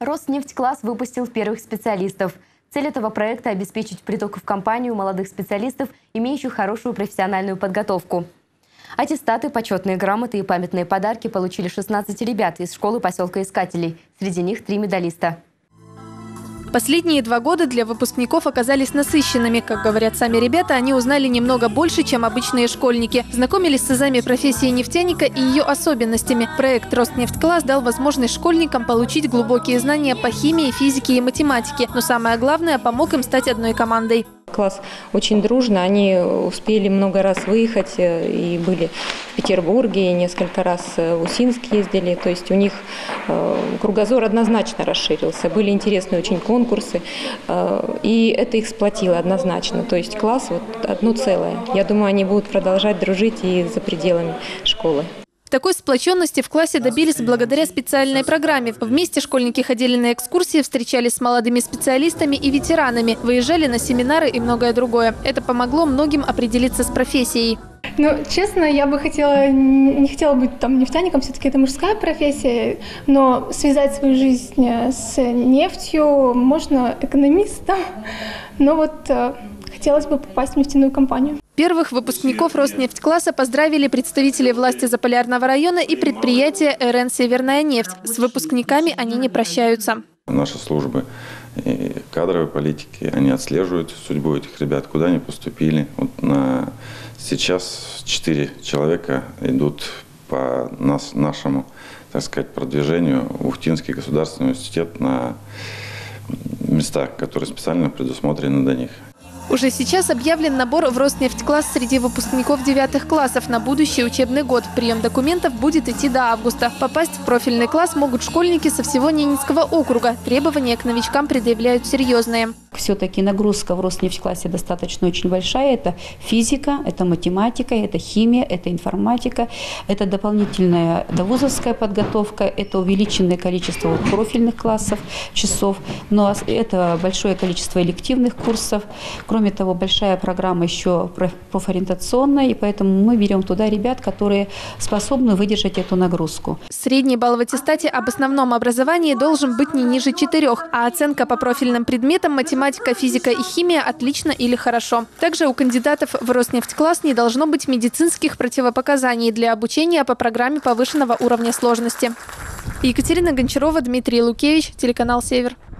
Роснефтькласс выпустил первых специалистов. Цель этого проекта – обеспечить приток в компанию молодых специалистов, имеющих хорошую профессиональную подготовку. Аттестаты, почетные грамоты и памятные подарки получили 16 ребят из школы поселка Искателей. Среди них 3 медалиста. Последние 2 года для выпускников оказались насыщенными. Как говорят сами ребята, они узнали немного больше, чем обычные школьники. Знакомились с азами профессии нефтяника и ее особенностями. Проект «Роснефтькласс» дал возможность школьникам получить глубокие знания по химии, физике и математике. Но самое главное, помог им стать одной командой. Класс очень дружно, они успели много раз выехать и были в Петербурге, и несколько раз в Усинск ездили, то есть у них кругозор однозначно расширился, были интересные очень конкурсы, и это их сплотило однозначно, то есть класс вот одно целое. Я думаю, они будут продолжать дружить и за пределами школы. Такой сплоченности в классе добились благодаря специальной программе. Вместе школьники ходили на экскурсии, встречались с молодыми специалистами и ветеранами, выезжали на семинары и многое другое. Это помогло многим определиться с профессией. Ну, честно, я бы не хотела быть там нефтяником, все-таки это мужская профессия, но связать свою жизнь с нефтью можно экономистом, но вот хотелось бы попасть в нефтяную компанию. Первых выпускников Роснефтькласса поздравили представители власти Заполярного района и предприятия РН «Северная нефть». С выпускниками они не прощаются. Наши службы и кадровой политики, они отслеживают судьбу этих ребят, куда они поступили. Вот сейчас 4 человека идут по нашему, так сказать, продвижению в Ухтинский государственный университет на места, которые специально предусмотрены для них. Уже сейчас объявлен набор в Роснефтькласс среди выпускников 9 классов на будущий учебный год. Прием документов будет идти до августа. Попасть в профильный класс могут школьники со всего Ненецкого округа. Требования к новичкам предъявляют серьезные. Все-таки нагрузка в Роснефтьклассе достаточно очень большая. Это физика, это математика, это химия, это информатика, это дополнительная довузовская подготовка, это увеличенное количество профильных классов, часов, но это большое количество элективных курсов. Кроме того, большая программа еще профориентационная, и поэтому мы берем туда ребят, которые способны выдержать эту нагрузку. Средний балл в аттестате об основном образовании должен быть не ниже 4, а оценка по профильным предметам математика, физика и химия отлично или хорошо. Также у кандидатов в Роснефтькласс не должно быть медицинских противопоказаний для обучения по программе повышенного уровня сложности. Екатерина Гончарова, Дмитрий Лукевич, телеканал «Север».